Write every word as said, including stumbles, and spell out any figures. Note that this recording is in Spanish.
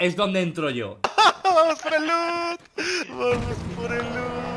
es donde entro yo. ¡Vamos por el loot! ¡Vamos por el loot!